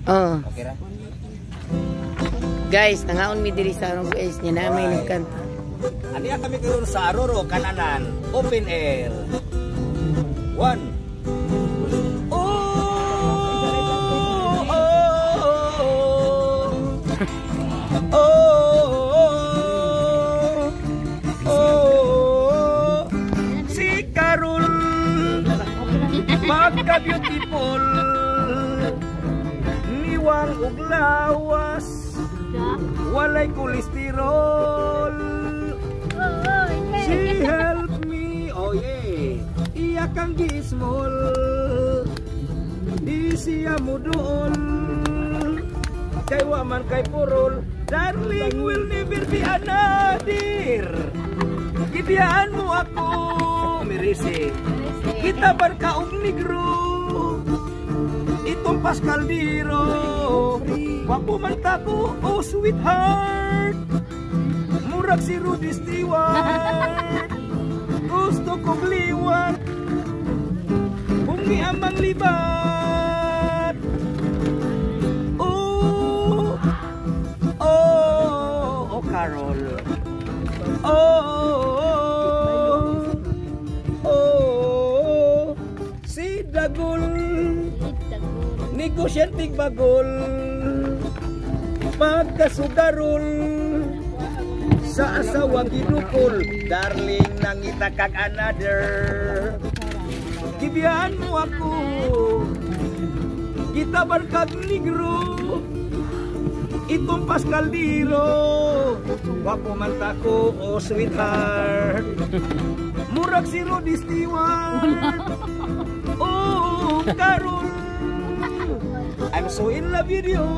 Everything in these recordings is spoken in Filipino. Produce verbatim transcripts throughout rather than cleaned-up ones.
Oh. Okay ra? Guys, nangaon mi diri sa arong guys, nya na may nagkanta. Aniya kami karon sa Aroro, Kananan, open air. One. Pagka-beautiful niwang ug lawas walay kolesterol. She helped me, oh yeah, iya kang gismol di siya muduol kay waman kay purol. Darling will never be another. Gibiyaan mo ako, Mirisi. Kita barkaong negro, itong Paskaldiro. Wapo man tako, oh sweetheart. Murag si Rudy Stewart. Gusto kong liwat, bungi amang libat. Oh, oh, oh Carol. Oh, dagol negosyantig bagol pagkasugarol sa asawang ginukol. Darling, nangita kag another. Gibiyaan mo ako, kita barkag negro, itong Paskaldiro. Wapo man tako, oh sweetheart. Murag si Rudy Stewart. Oh, Carol, I'm so in love with you.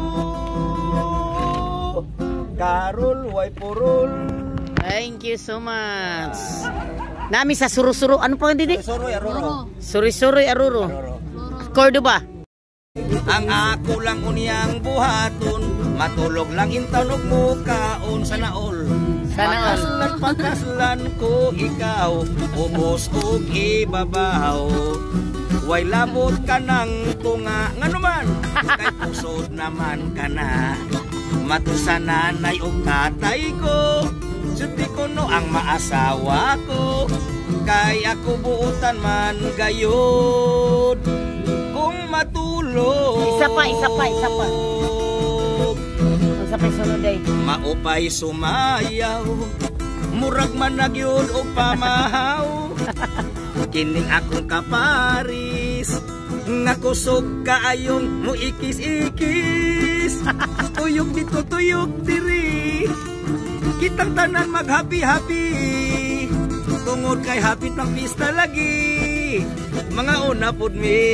Carol, why porol? Thank you so much. Nami sa suru-suru, ano pa hindi? Suru-suru Aroro. Suri-suri Aroro. Cordoba. Ang ako lang unyang buhaton, matulog lang intanog mo kaon sa naol. Pagkaslan, pagkaslan ko ikaw, ubos og ibabaw. Way labot ka ng tunga, nga naman, kay pusod naman ka na. Matusanan ay og tatay ko, suti ko no ang maasawa ko. Kay ako buutan man gayod, kung matulog. Isa pa, isa pa, isa pa. Isa pa sunod ay. Maupay sumayaw, murag man nagyod og pamahaw. Kining akong kaparis, nga kusog kaayong mo ikis-ikis. Tuyok dito, tuyok diri, kitang tanan mag-happy-happy. Tungod kay hapit ng pista lagi, mga una pud mi.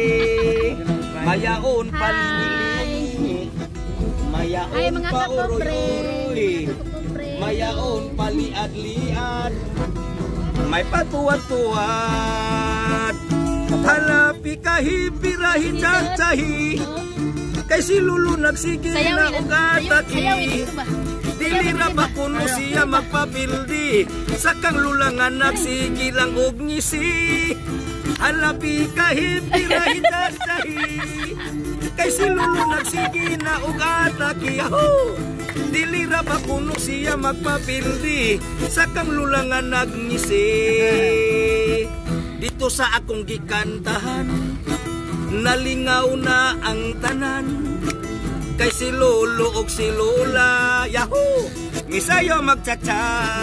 Mayaon palili, mayaon pa uroy-uroy, mayaon paliad-liad, may patuwad-tuwad. Halapi kahi birahi tsahi, kay si Lulu nagsige na og ataki. Dili ra ba kuno siya magpapildi, sakang lulangan nagsige lang og ngisi. Halapi kahi birahi tsahi, kay si Lulu nagsige na og ataki. Dili ra ba kuno siya magpapildi, sakang lulangan nagngisi. Dito sa akong gikantahan, nalingaw na ang tanan. Kay si Lolo og si Lola, yahoo! Misayo magtsatsa.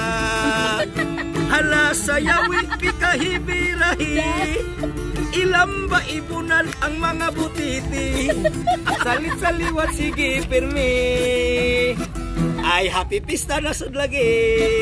Hala sayawi pikahibirahi, ilang ba ibunan ang mga butiti. Salit sa liwat sige pirmi, ay happy pista na sud lagi.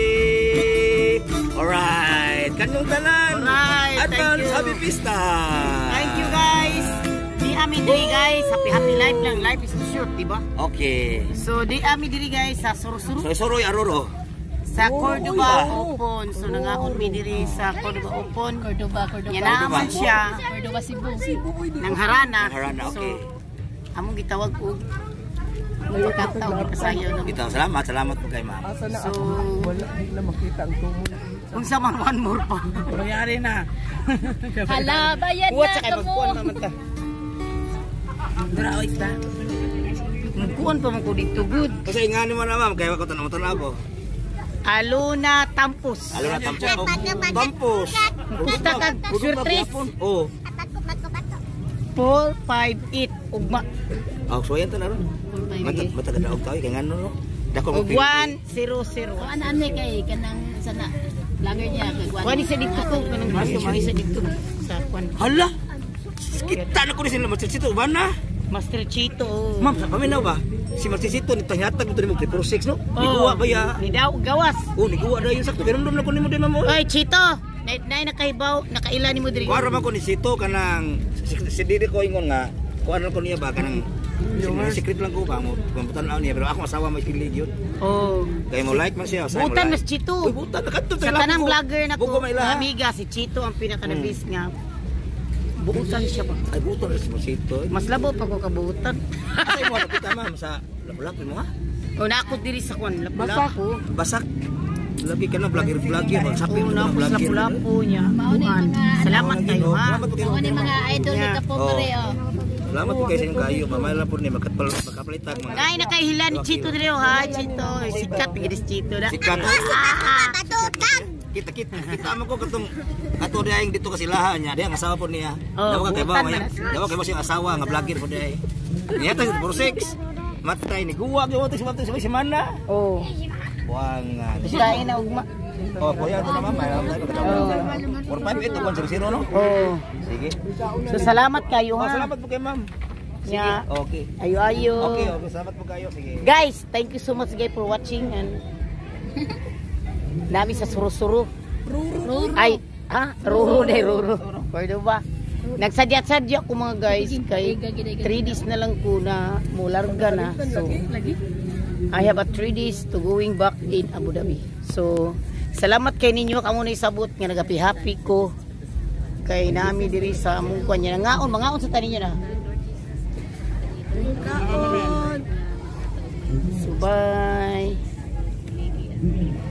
Alright, kanyong tanan. Alright, advance happy pista. Thank you guys. Di ami diri guys, happy happy life lang. Life is short, diba? Okay. So di ami diri guys sa Suru-Suru. Suru-Suru Aroro. Sa Cordoba Open. So nangaon mi diri sa Cordoba Open. Cordoba, Cordoba. Yan naman siya. Cordoba Cebu. Nang Harana. Harana, okay. So among gitawag og may katawag kasayo no. Ito, salamat, salamat po kay ma'am. So wala na makita ang tumon. Unsa man one more pa. Mayari na. Hala, bayad What na sa kay kamo. magkuan naman ta. Dra oy ta. Kuan pa man ko dito good. Kasi nga ni mo na ma'am, kaya ako tanaw-tanaw ko. Aluna Tampus. Alam na tampos. Tampos. Pusta kag surprise. Oh. four five eight ugma. Oh, so yan to na ron. Mata mata kada og tayo kay ngano no. Dako Ug one zero zero. Ano ano kay kanang sana lager niya kay Juan. Kuan sa dito ko kanang gusto mo sa dito sa kuan. Hala. Kita na ko ni sila matsitsito ba na? Master Chito. Ma'am, sa paminaw ba? Si Marcisito ni tanyatag mo to ni mo triple six no? Niguwa ba ya? Ni daw gawas. Oh, niguwa daw yun sakto. Ganun na ko nimo din ma'am. Oy Chito, nay nay nakahibaw, nakaila ni mo diri. Kuwara man ko ni Sito kanang si, si Didi ko ingon nga kuan ko niya ba kanang secret lang ko ba mo kumputan na niya pero ako asawa may kilig yun. Oh. Kaya mo like man siya. Butan mas Chito. Uy, butan na kadto Sa tanang vlogger na ko, Bugo may laha. amiga si Chito ang pinaka-nabis nga. Buutan siya ba? Ay butan na si Marcisito. Mas labo pa ko kabuutan. Ay mo nakita ma'am sa lapulap mo ha? O naakot diri sa kuan, Basta lapulap. ko. Basak. Lagi ka na vlogger vlogger magsabi Oo, mo na napos vlogger. lapulapo niya. Mao ni Buuan. mga- Salamat kayo ha. Salamat po kayo. Ako ni mga idol Yeah. ni Kapomare oh. Salamat po kayo sa inyong kayo. Mamaya lang po niya magkapalitag mga. Nay nakahila ni Chito diri oh, ha, Chito. Sikat gid si Chito na. Sikat. Ah, Kita kita kita mo ko katong ato diayeng dito kasi laha niya. Diya ang asawa po niya. Oh, Dawa kay ba butan maya. na na. Dawa kay ba siyang asawa nga vlogger po diay. Niya ta for six. Matay ni guwa gyud mo si matay sa semana. oh. Buangan. Kain na ugma. Oh, kuya ito naman may alam tayo kadto. four five eight one zero zero no. Oh. Sige. So salamat kayo Oh, ha. salamat po kay ma'am. Sige. Yeah. Okay. Ayo-ayo. Okay, okay. Salamat po kayo. Sige. Guys, thank you so much guys for watching and Nami sa suru-suru. Ruro. Ay, ha? Ruro de ruro. Pwede ba? Nagsadya-sadya ko mga guys kay three days na lang ko na mularga na. So, I have a three days to going back in Abu Dhabi. So, salamat kay ninyo kamo na isabot nga nagapi-happy ko kay nami diri sa among kuan niya. Ngaon, mangaon sa tanin niya na. So, bye.